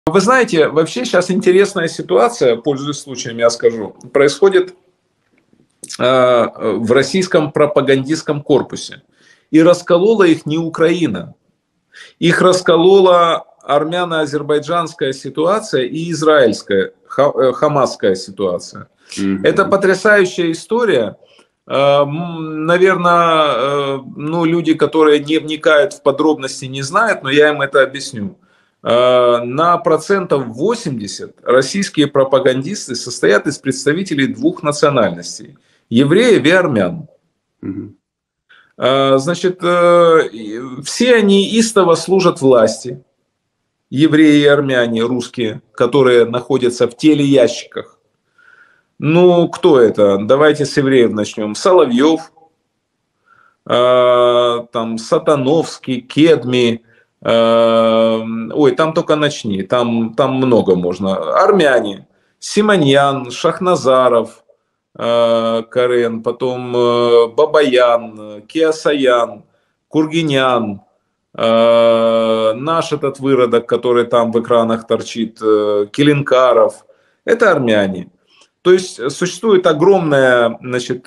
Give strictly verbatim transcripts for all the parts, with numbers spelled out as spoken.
Вы знаете, вообще сейчас интересная ситуация, пользуясь случаем, я скажу, происходит э, в российском пропагандистском корпусе. И расколола их не Украина. Их расколола армяно-азербайджанская ситуация и израильская, хамасская ситуация. Mm-hmm. Это потрясающая история. Наверное, ну, люди, которые не вникают в подробности, не знают, но я им это объясню. На процентов восемьдесят российские пропагандисты состоят из представителей двух национальностей – евреев и армян. Mm-hmm. Значит, все они истово служат власти, евреи и армяне, русские, которые находятся в телеящиках. Ну, кто это? Давайте с евреев начнем. Соловьев, там, Сатановский, Кедми. Ой, там только начни, там, там много можно. Армяне, Симоньян, Шахназаров, Карен, потом Бабаян, Киасаян, Кургинян, наш этот выродок, который там в экранах торчит, Келенкаров. Это армяне. То есть существует огромная, значит,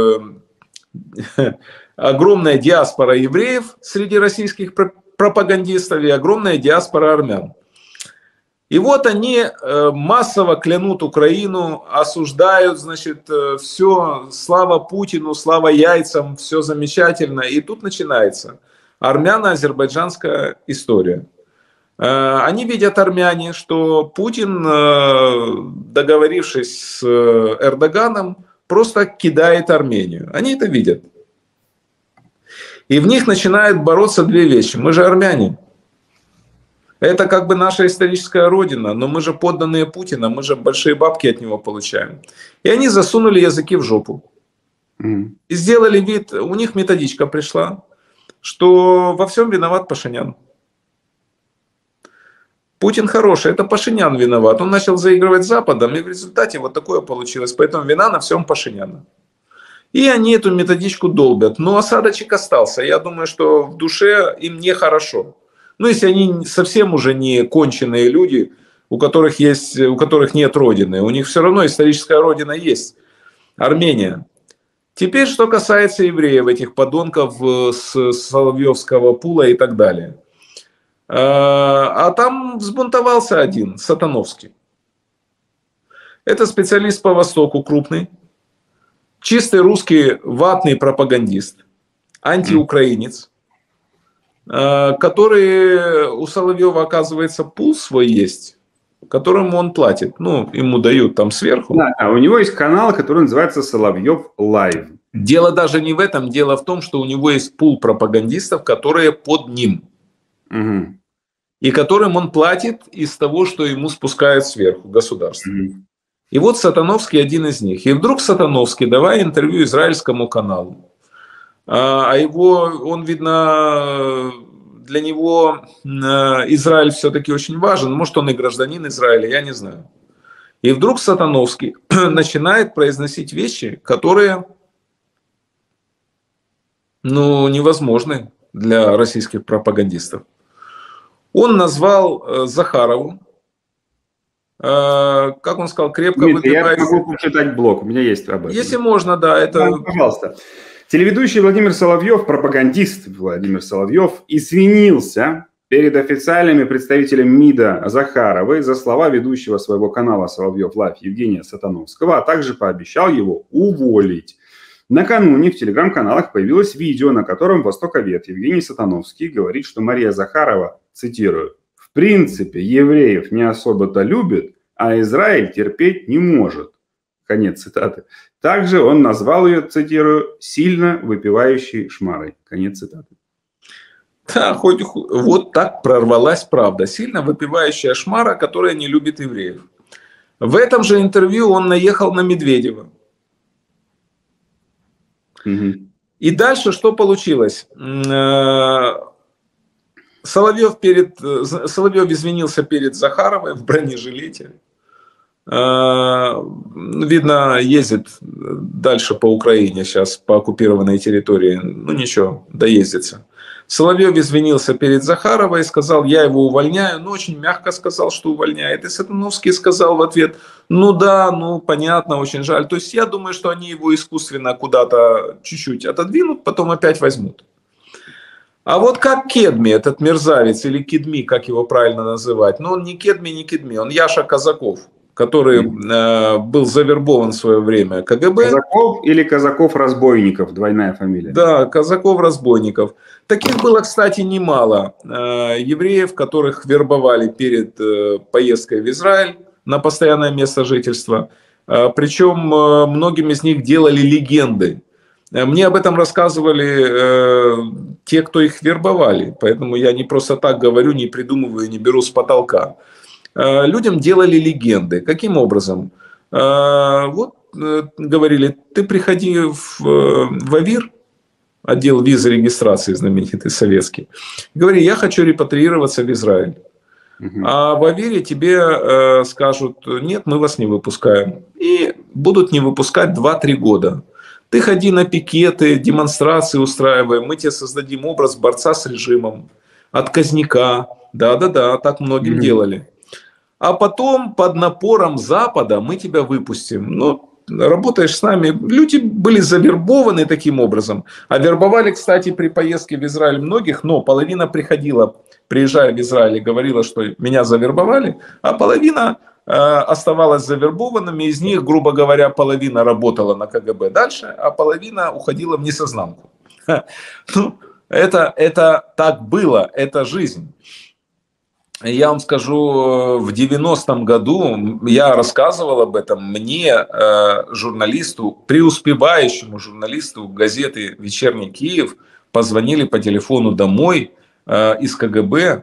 огромная диаспора евреев среди российских пропагандистов и огромная диаспора армян. И вот они массово клянут Украину, осуждают, значит, все, слава Путину, слава яйцам, все замечательно. И тут начинается армяно-азербайджанская история. Они видят, армяне, что Путин, договорившись с Эрдоганом, просто кидает Армению. Они это видят. И в них начинают бороться две вещи. Мы же армяне. Это как бы наша историческая родина, но мы же подданные Путина, мы же большие бабки от него получаем. И они засунули языки в жопу. Mm. И сделали вид, у них методичка пришла, что во всем виноват Пашинян. Путин хороший, это Пашинян виноват. Он начал заигрывать с Западом, и в результате вот такое получилось. Поэтому вина на всем Пашиняна. И они эту методичку долбят. Но осадочек остался. Я думаю, что в душе им нехорошо. Ну, если они совсем уже не конченые люди, у которых, есть, у которых нет родины. У них все равно историческая родина есть. Армения. Теперь, что касается евреев, этих подонков с Соловьевского пула и так далее. А там взбунтовался один, Сатановский. Это специалист по Востоку крупный. Чистый русский ватный пропагандист. Антиукраинец. Который у Соловьева, оказывается, пул свой есть, которому он платит. Ну, ему дают там сверху. Да, а у него есть канал, который называется Соловьев Лайв. Дело даже не в этом. Дело в том, что у него есть пул пропагандистов, которые под ним. Угу. И которым он платит из того, что ему спускают сверху государство. Угу. И вот Сатановский один из них. И вдруг Сатановский, давая интервью израильскому каналу, а его, он, видно, для него Израиль все-таки очень важен. Может, он и гражданин Израиля, я не знаю. И вдруг Сатановский начинает произносить вещи, которые, ну, невозможны для российских пропагандистов. Он назвал Захарову, как он сказал, крепко выпивает. Я могу почитать блог, у меня есть об этом. Если можно, да, это... Да, пожалуйста. Телеведущий Владимир Соловьев, пропагандист Владимир Соловьев, извинился перед официальными представителями МИДа Захаровой за слова ведущего своего канала Соловьев Лайв Евгения Сатановского, а также пообещал его уволить. Накануне в телеграм-каналах появилось видео, на котором востоковед Евгений Сатановский говорит, что Мария Захарова, цитирую, «в принципе евреев не особо-то любит, а Израиль терпеть не может». Конец цитаты. Также он назвал ее, цитирую, «сильно выпивающей шмарой». Конец цитаты. Да, хоть вот так прорвалась правда. Сильно выпивающая шмара, которая не любит евреев. В этом же интервью он наехал на Медведева. Угу. И дальше что получилось? Соловьев, перед, Соловьев извинился перед Захаровой в бронежилете. Видно, ездит дальше по Украине сейчас, по оккупированной территории. Ну ничего, доездится. Соловьев извинился перед Захаровой, сказал, я его увольняю, но очень мягко сказал, что увольняет. И Сатановский сказал в ответ, ну да, ну понятно, очень жаль. То есть я думаю, что они его искусственно куда-то чуть-чуть отодвинут, потом опять возьмут. А вот как Кедми, этот мерзавец, или Кедми, как его правильно называть, но он не Кедми, не Кедми, он Яша Казаков, который э, был завербован в свое время КГБ. Казаков или Казаков-разбойников, двойная фамилия. Да, Казаков-разбойников. Таких было, кстати, немало э, евреев, которых вербовали перед э, поездкой в Израиль на постоянное место жительства. Э, причем э, многим из них делали легенды. Мне об этом рассказывали э, те, кто их вербовали. Поэтому я не просто так говорю, не придумываю, не беру с потолка. Э, людям делали легенды. Каким образом? Э, вот э, говорили, ты приходи в, в АВИР, отдел визы регистрации знаменитый советский. Говори, я хочу репатриироваться в Израиль. Uh-huh. А в АВИРе тебе э, скажут, нет, мы вас не выпускаем. И будут не выпускать два-три года. Ты ходи на пикеты, демонстрации устраивай, мы тебе создадим образ борца с режимом, отказника. Да-да-да, так многим uh-huh. делали. А потом под напором Запада мы тебя выпустим. Ну, работаешь с нами. Люди были завербованы таким образом. А вербовали, кстати, при поездке в Израиль многих, но половина приходила, приезжая в Израиль, и говорила, что меня завербовали, а половина э, оставалась завербованными. Из них, грубо говоря, половина работала на КГБ дальше, а половина уходила в несознанку. Ну, это, это так было, это жизнь. Я вам скажу, в девяностом году я рассказывал об этом. Мне, журналисту, преуспевающему журналисту газеты «Вечерний Киев», позвонили по телефону домой из КГБ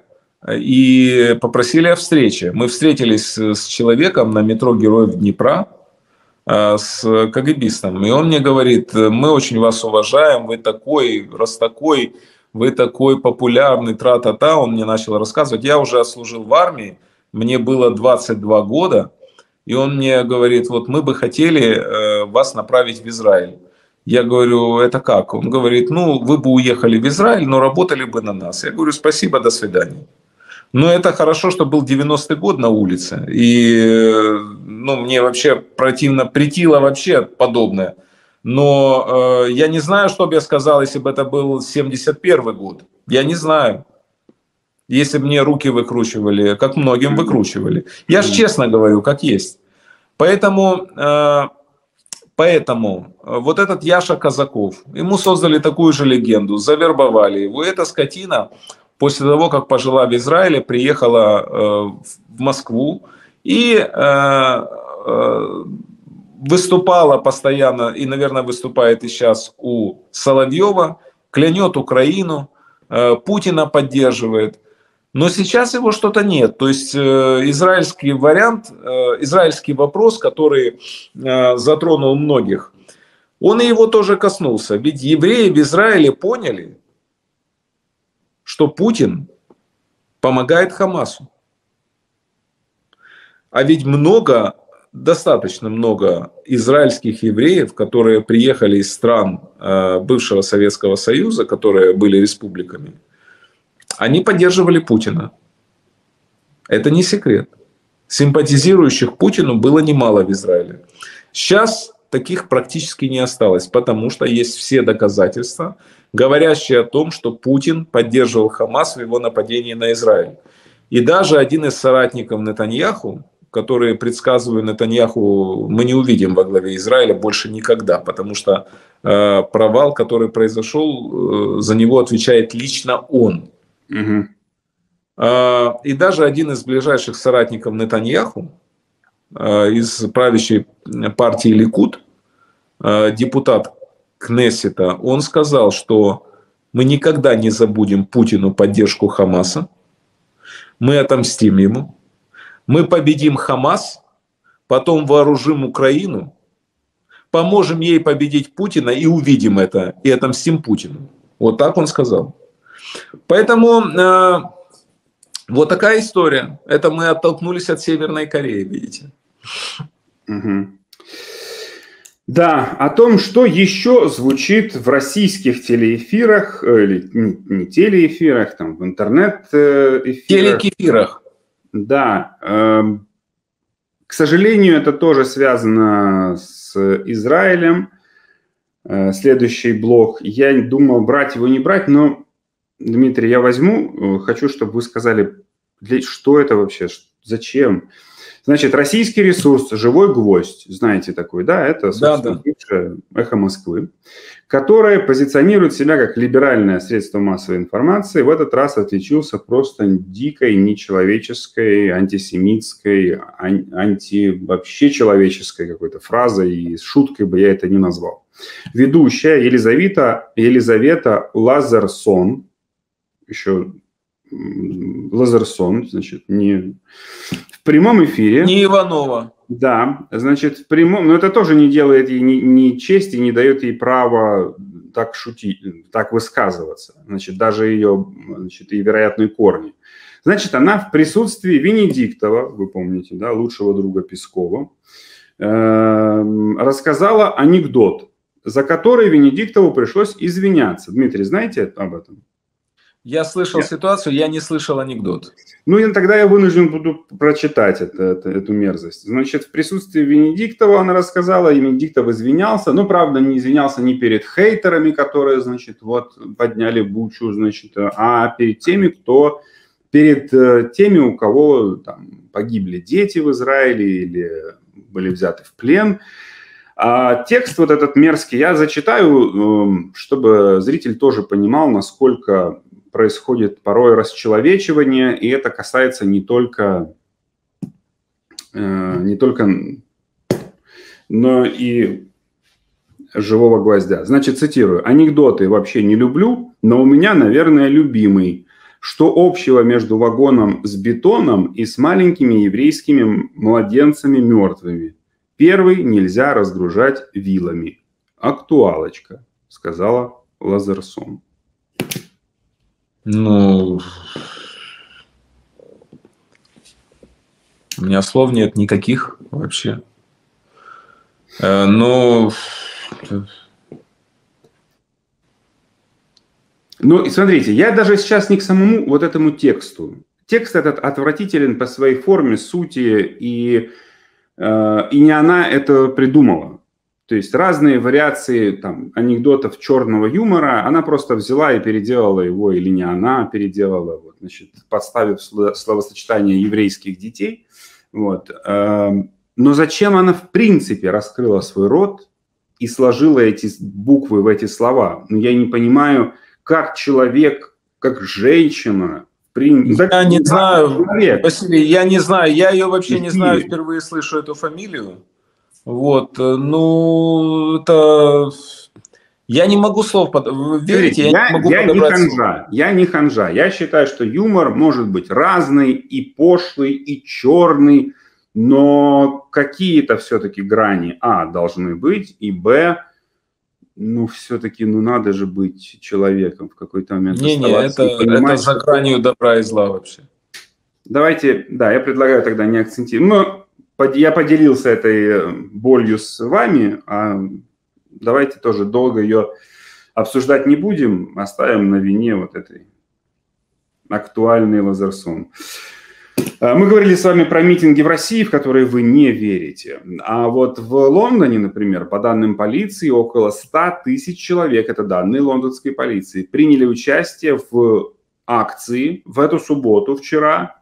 и попросили о встрече. Мы встретились с человеком на метро Героев Днепра, с КГБистом. И он мне говорит, мы очень вас уважаем, вы такой, раз такой... Вы такой популярный, тра-та-та, он мне начал рассказывать. Я уже отслужил в армии, мне было двадцать два года, и он мне говорит, вот мы бы хотели э, вас направить в Израиль. Я говорю, это как? Он говорит, ну, вы бы уехали в Израиль, но работали бы на нас. Я говорю, спасибо, до свидания. Но это хорошо, что был девяностый год на улице, и ну, мне вообще противно, претило вообще подобное. Но э, я не знаю, что бы я сказал, если бы это был семьдесят первый год. Я не знаю. Если бы мне руки выкручивали, как многим выкручивали. Я же честно говорю, как есть. Поэтому, э, поэтому вот этот Яша Казаков, ему создали такую же легенду, завербовали его. Эта скотина после того, как пожила в Израиле, приехала э, в Москву и... Э, э, выступала постоянно и, наверное, выступает и сейчас у Соловьева, клянет Украину, Путина поддерживает. Но сейчас его что-то нет. То есть израильский вариант, израильский вопрос, который затронул многих, он и его тоже коснулся. Ведь евреи в Израиле поняли, что Путин помогает Хамасу. А ведь много... Достаточно много израильских евреев, которые приехали из стран э, бывшего Советского Союза, которые были республиками, они поддерживали Путина. Это не секрет. Симпатизирующих Путину было немало в Израиле. Сейчас таких практически не осталось, потому что есть все доказательства, говорящие о том, что Путин поддерживал Хамас в его нападении на Израиль. И даже один из соратников Нетаньяху, которые предсказывают Нетаньяху, мы не увидим во главе Израиля больше никогда, потому что э, провал, который произошел, э, за него отвечает лично он. Угу. Э, и даже один из ближайших соратников Нетаньяху, э, из правящей партии Ликуд, э, депутат Кнессета, он сказал, что мы никогда не забудем Путину поддержку Хамаса, мы отомстим ему. Мы победим Хамас, потом вооружим Украину, поможем ей победить Путина и увидим это, и отомстим Путину. Вот так он сказал. Поэтому э, вот такая история. Это мы оттолкнулись от Северной Кореи, видите. Угу. Да, о том, что еще звучит в российских телеэфирах, или не телеэфирах, там, в интернет-эфирах. Телекефирах. Да. Э, к сожалению, это тоже связано с Израилем. Э, следующий блок. Я думал, брать его, не брать, но, Дмитрий, я возьму. Хочу, чтобы вы сказали, для, что это вообще, зачем. Значит, российский ресурс «Живой гвоздь», знаете такой, да, это, собственно, да, да. «Эхо Москвы», которое позиционирует себя как либеральное средство массовой информации, в этот раз отличился просто дикой, нечеловеческой, антисемитской, анти вообще человеческой какой-то фразой, и шуткой бы я это не назвал. Ведущая Елизавета, Елизавета Лазарсон, еще Лазарсон, значит, не... В прямом эфире. Не Иванова. Да, значит, в прямом, но это тоже не делает ей ни, ни чести, не дает ей права так шутить, так высказываться. Значит, даже ее, значит, и вероятные корни. Значит, она в присутствии Венедиктова, вы помните, да, лучшего друга Пескова, э, рассказала анекдот, за который Венедиктову пришлось извиняться. Дмитрий, знаете об этом? Я слышал я... ситуацию, я не слышал анекдот. Ну, и тогда я вынужден буду прочитать это, это, эту мерзость. Значит, в присутствии Венедиктова она рассказала, и Венедиктов извинялся. Но, правда, не извинялся не перед хейтерами, которые, значит, вот подняли бучу, значит, а перед теми, кто... Перед теми, у кого там погибли дети в Израиле или были взяты в плен. А текст вот этот мерзкий я зачитаю, чтобы зритель тоже понимал, насколько... происходит порой расчеловечивание, и это касается не только, э, не только, но и живого гвоздя. Значит, цитирую. «Анекдоты вообще не люблю, но у меня, наверное, любимый. Что общего между вагоном с бетоном и с маленькими еврейскими младенцами мертвыми? Первый нельзя разгружать вилами. Актуалочка», сказала Лазарсон. Ну, у меня слов нет никаких вообще. Э, ну, ну, и смотрите, я даже сейчас не к самому вот этому тексту. Текст этот отвратителен по своей форме, сути, и, э, и не она это придумала. То есть разные вариации там, анекдотов черного юмора, она просто взяла и переделала его, или не она переделала, вот, значит, подставив словосочетание еврейских детей. Вот. Но зачем она в принципе раскрыла свой рот и сложила эти буквы в эти слова? Ну, я не понимаю, как человек, как женщина... При... Я не знаю, человек. Василий, я не знаю, я ее вообще не знаю, впервые слышу эту фамилию. Вот, ну, это... Я не могу слов... Под... Вы верите, Смотрите, я, я не могу я подобрать не ханжа, слов. Я не ханжа. Я считаю, что юмор может быть разный, и пошлый, и черный, но какие-то все-таки грани, а, должны быть, и, б, ну, все-таки, ну, надо же быть человеком в какой-то момент. Не-не, это, это за гранью добра и зла вообще. Давайте, да, я предлагаю тогда не акцентировать. Я поделился этой болью с вами, а давайте тоже долго ее обсуждать не будем, оставим на вине вот этой актуальной Лазарсон. Мы говорили с вами про митинги в России, в которые вы не верите. А вот в Лондоне, например, по данным полиции, около ста тысяч человек, это данные лондонской полиции, приняли участие в акции в эту субботу, вчера,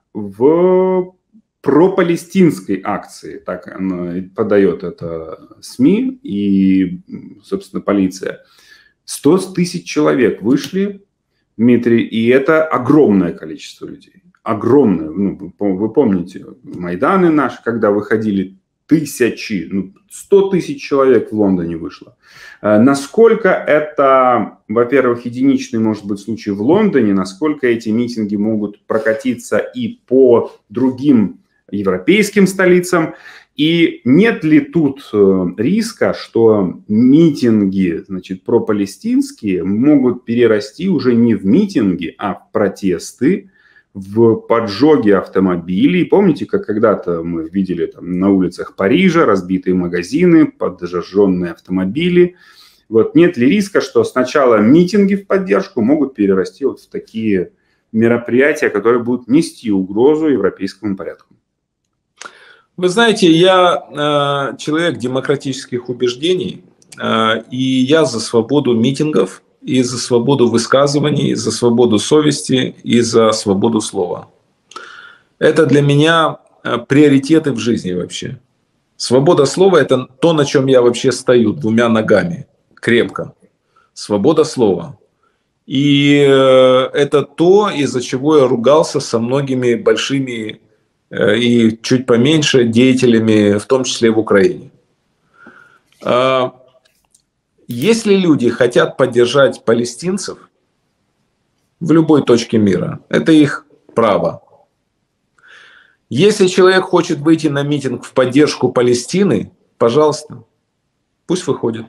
в пропалестинской акции, так она подает это СМИ и, собственно, полиция. сто тысяч человек вышли, Дмитрий, и это огромное количество людей. Огромное. Ну, вы помните, Майданы наши, когда выходили тысячи, ну, сто тысяч человек в Лондоне вышло. Насколько это, во-первых, единичный, может быть, случай в Лондоне, насколько эти митинги могут прокатиться и по другим европейским столицам, и нет ли тут риска, что митинги, значит, пропалестинские могут перерасти уже не в митинги, а в протесты в поджоге автомобилей. Помните, как когда-то мы видели там, на улицах Парижа разбитые магазины, поджженные автомобили? Вот нет ли риска, что сначала митинги в поддержку могут перерасти вот в такие мероприятия, которые будут нести угрозу европейскому порядку? Вы знаете, я э, человек демократических убеждений, э, и я за свободу митингов, и за свободу высказываний, и за свободу совести, и за свободу слова. Это для меня приоритеты в жизни вообще. Свобода слова – это то, на чем я вообще стою двумя ногами, крепко. Свобода слова. И это то, из-за чего я ругался со многими большими и чуть поменьше деятелями, в том числе в Украине. Если люди хотят поддержать палестинцев в любой точке мира, это их право. Если человек хочет выйти на митинг в поддержку Палестины, пожалуйста, пусть выходит.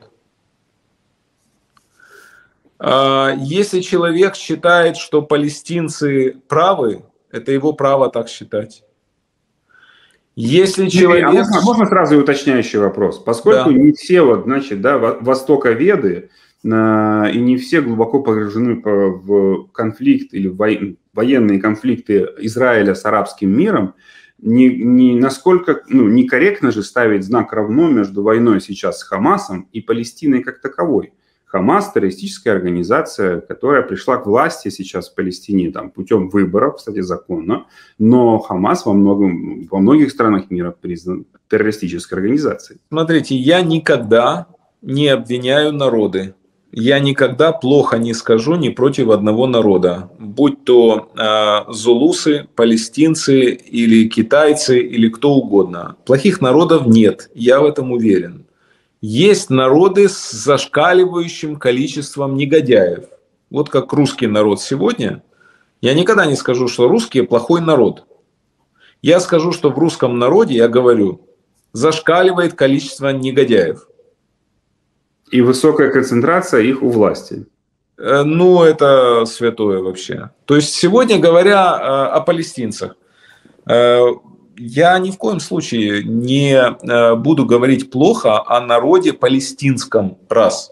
Если человек считает, что палестинцы правы, это его право так считать. Если человек... А можно, можно сразу и уточняющий вопрос? Поскольку да. не все, вот, значит, да, востоковеды э, и не все глубоко погружены в конфликт или в военные конфликты Израиля с арабским миром, не, не, насколько ну, некорректно же ставить знак равно между войной сейчас с Хамасом и Палестиной как таковой. Хамас – террористическая организация, которая пришла к власти сейчас в Палестине там, путем выборов, кстати, законно, но Хамас во, многом, во многих странах мира признан террористической организацией. Смотрите, я никогда не обвиняю народы. Я никогда плохо не скажу ни против одного народа, будь то э, зулусы, палестинцы или китайцы или кто угодно. Плохих народов нет, я в этом уверен. Есть народы с зашкаливающим количеством негодяев. Вот как русский народ сегодня. Я никогда не скажу, что русские плохой народ. Я скажу, что в русском народе, я говорю, зашкаливает количество негодяев. И высокая концентрация их у власти. Ну, это святое вообще. То есть сегодня, говоря о палестинцах, я ни в коем случае не буду говорить плохо о народе палестинском, раз.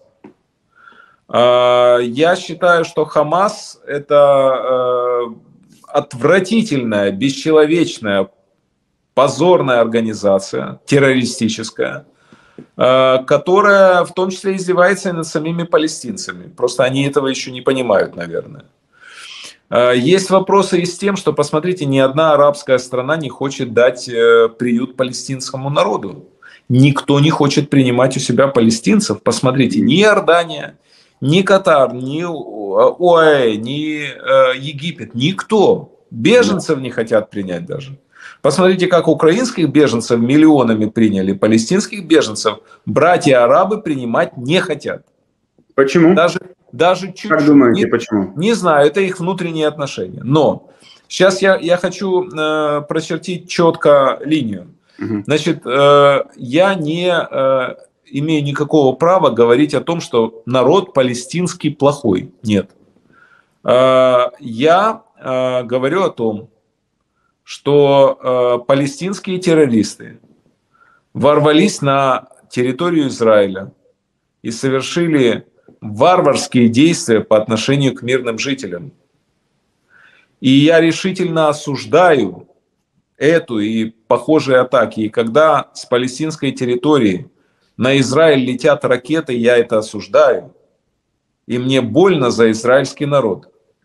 Я считаю, что Хамас – это отвратительная, бесчеловечная, позорная организация, террористическая, которая в том числе издевается и над самими палестинцами. Просто они этого еще не понимают, наверное. Есть вопросы и с тем, что, посмотрите, ни одна арабская страна не хочет дать приют палестинскому народу. Никто не хочет принимать у себя палестинцев. Посмотрите, ни Иордания, ни Катар, ни ОАЭ, ни Египет, никто. Беженцев не хотят принять даже. Посмотрите, как украинских беженцев миллионами приняли, палестинских беженцев братья-арабы принимать не хотят. Почему? Даже, даже чуть-чуть. Как думаете, не, почему? Не знаю, это их внутренние отношения. Но сейчас я, я хочу э, прочертить четко линию. Угу. Значит, э, я не э, имею никакого права говорить о том, что народ палестинский плохой. Нет. Э, я э, говорю о том, что э, палестинские террористы ворвались на территорию Израиля и совершили варварские действия по отношению к мирным жителям. И я решительно осуждаю эту и похожие атаки. И когда с палестинской территории на Израиль летят ракеты, я это осуждаю. И мне больно за израильский народ.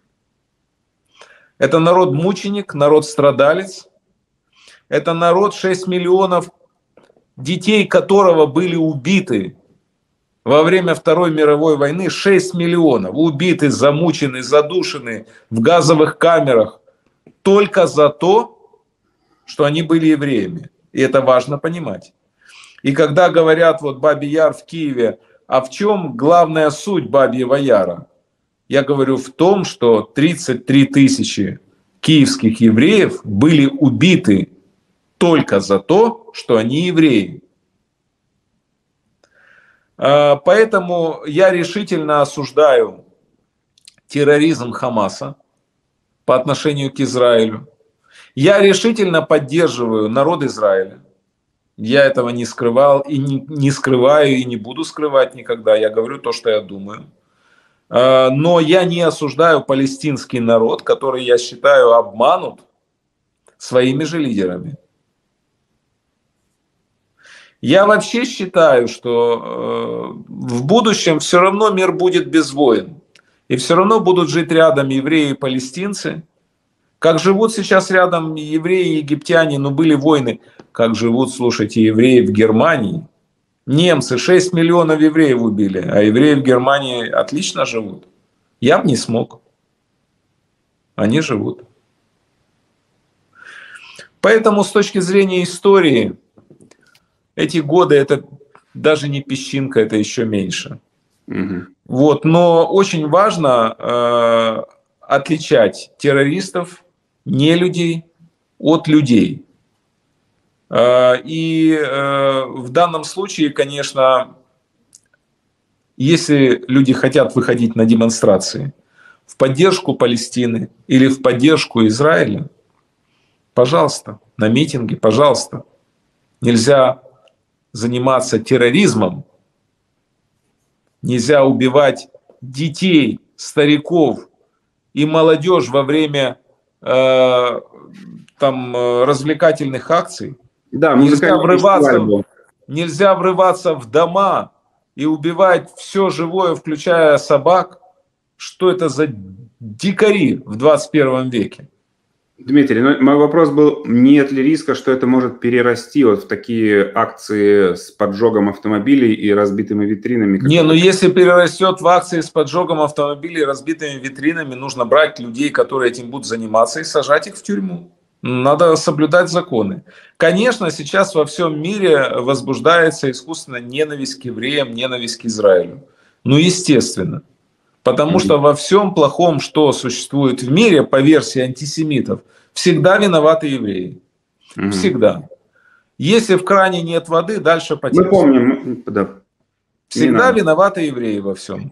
Это народ-мученик, народ-страдалец. Это народ, шесть миллионов детей которого были убиты во время Второй мировой войны. шесть миллионов убиты, замучены, задушены в газовых камерах только за то, что они были евреями. И это важно понимать. И когда говорят, вот Бабий Яр в Киеве, а в чем главная суть Бабьего Яра? Я говорю в том, что тридцать три тысячи киевских евреев были убиты только за то, что они евреи. Поэтому я решительно осуждаю терроризм Хамаса. по отношению к Израилю. Я решительно поддерживаю народ Израиля. Я этого не скрывал и не, не скрываю, и не буду скрывать никогда. Я говорю то, что я думаю. Но я не осуждаю палестинский народ, который, я считаю, обманут своими же лидерами. Я вообще считаю, что в будущем все равно мир будет без войн. И все равно будут жить рядом евреи и палестинцы. Как живут сейчас рядом евреи и египтяне, но были войны. Как живут, слушайте, евреи в Германии. Немцы шесть миллионов евреев убили, а евреи в Германии отлично живут. Я бы не смог. Они живут. Поэтому с точки зрения истории, эти годы это даже не песчинка, это еще меньше. Угу. Вот, но очень важно э, отличать террористов, нелюдей от людей. И в данном случае, конечно, если люди хотят выходить на демонстрации в поддержку Палестины или в поддержку Израиля, пожалуйста, на митинге, пожалуйста. Нельзя заниматься терроризмом, нельзя убивать детей, стариков и молодежь во время э, там, развлекательных акций. Да, нельзя врываться, нельзя врываться в дома и убивать все живое, включая собак. Что это за дикари в двадцать первом веке? Дмитрий, ну, мой вопрос был, нет ли риска, что это может перерасти вот в такие акции с поджогом автомобилей и разбитыми витринами? Не, ну если перерастет в акции с поджогом автомобилей и разбитыми витринами, нужно брать людей, которые этим будут заниматься, и сажать их в тюрьму. Надо соблюдать законы. Конечно, сейчас во всем мире возбуждается искусственно ненависть к евреям, ненависть к Израилю. Ну, естественно. Потому что во всем плохом, что существует в мире, по версии антисемитов, всегда виноваты евреи. Всегда. Если в кране нет воды, дальше потечет. Мы помним. Да. Всегда виноваты евреи во всем.